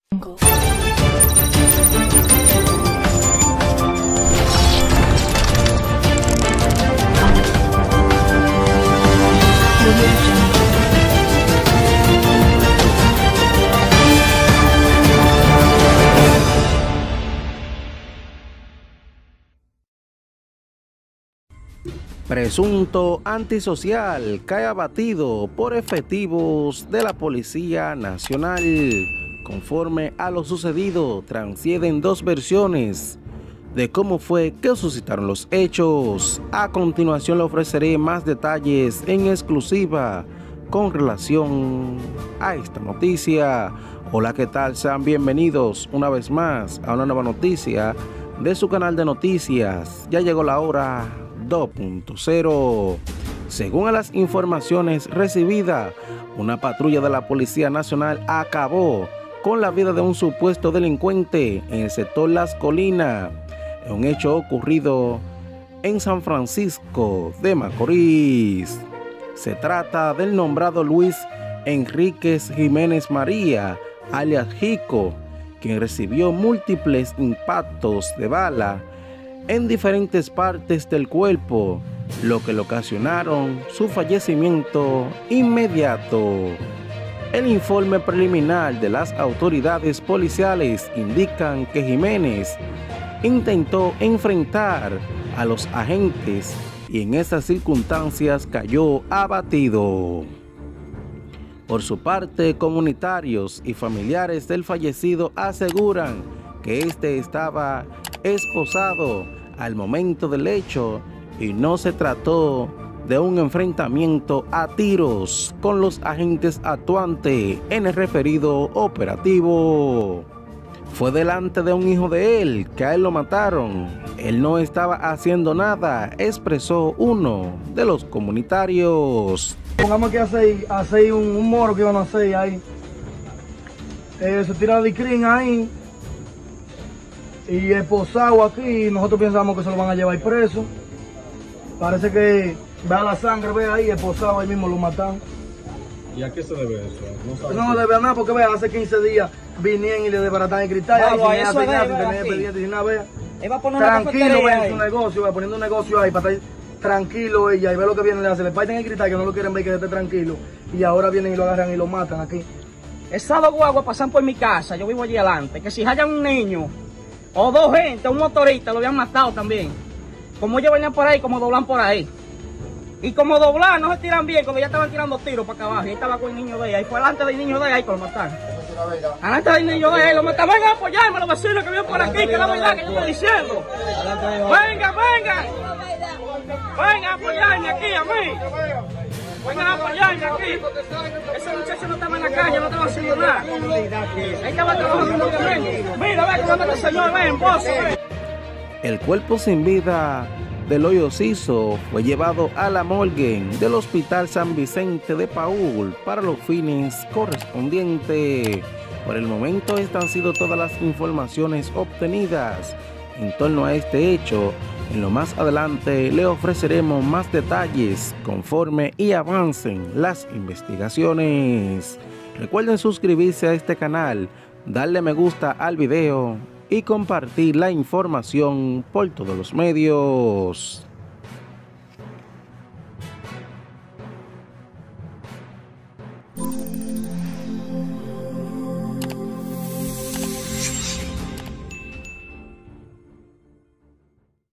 Presunto antisocial cae abatido por efectivos de la Policía Nacional. Conforme a lo sucedido, transcienden dos versiones de cómo fue que suscitaron los hechos. A continuación le ofreceré más detalles en exclusiva con relación a esta noticia. Hola, ¿qué tal? Sean bienvenidos una vez más a una nueva noticia de su canal de noticias. Ya llegó la hora 2.0. Según las informaciones recibidas, una patrulla de la Policía Nacional acabó con la vida de un supuesto delincuente en el sector Las Colinas, en un hecho ocurrido en San Francisco de Macorís. Se trata del nombrado Luis Enríquez Jiménez María, alias Jico, quien recibió múltiples impactos de bala en diferentes partes del cuerpo, lo que le ocasionaron su fallecimiento inmediato. El informe preliminar de las autoridades policiales indican que Jiménez intentó enfrentar a los agentes y en esas circunstancias cayó abatido. Por su parte, comunitarios y familiares del fallecido aseguran que este estaba esposado al momento del hecho y no se trató de un enfrentamiento a tiros con los agentes actuantes en el referido operativo. Fue delante de un hijo de él que a él lo mataron. Él no estaba haciendo nada, expresó uno de los comunitarios. Pongamos que hace un moro que iban a hacer ahí. Se tira de crin ahí. Y esposado aquí, nosotros pensamos que se lo van a llevar preso. Parece que vea la sangre, ve ahí, esposado, ahí mismo lo matan. ¿Y a qué se debe eso? No debe a nada, porque vea, hace 15 días vinieron y le desbaratan el cristal. Tranquilo, ve, su negocio, ve, poniendo un negocio ahí para estar tranquilo ella. Y ve lo que viene, le hace, le parten el cristal, que no lo quieren ver, que esté tranquilo. Y ahora vienen y lo agarran y lo matan aquí. Esas dos guaguas pasan por mi casa, yo vivo allí adelante, que si hallan un niño o dos gente, un motorista, lo habían matado también. Como ellos venían por ahí, como doblan por ahí. Y como doblan, no se tiran bien, cuando ya estaban tirando tiros para acá abajo. Y ahí estaba con el niño de ella. Y fue delante del niño de ella que lo mataron. Delante del niño de ella lo mataron. Vengan a apoyarme los vecinos que viven por aquí, que es la verdad que yo estoy diciendo. Vengan, vengan. Vengan a apoyarme aquí a mí. Vengan a apoyarme aquí. Ese muchacho no estaba en la calle, no estaba haciendo nada. Ahí estaba trabajando locamente. Mira, ve cómo anda el señor, ven, vos, ven. El cuerpo sin vida del hoyo Ciso fue llevado a la morgue del Hospital San Vicente de Paúl para los fines correspondientes. Por el momento, estas han sido todas las informaciones obtenidas en torno a este hecho. En lo más adelante le ofreceremos más detalles conforme y avancen las investigaciones. Recuerden suscribirse a este canal, darle me gusta al video y compartir la información por todos los medios.